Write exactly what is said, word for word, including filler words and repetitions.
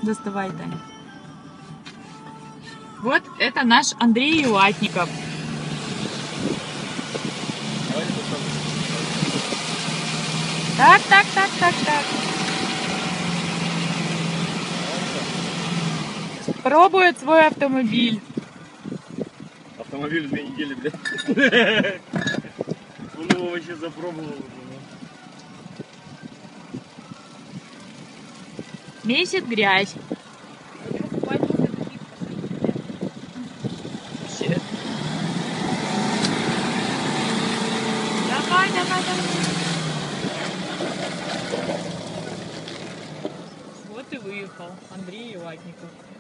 Доставай, Таня. Вот это наш Андрей Латников. Так, так, так, так, так. Пробует свой автомобиль. Автомобиль две недели, блядь. Он его вообще запробовал. Месит грязь. Давай, давай, давай. Вот и выехал Андрей Латников.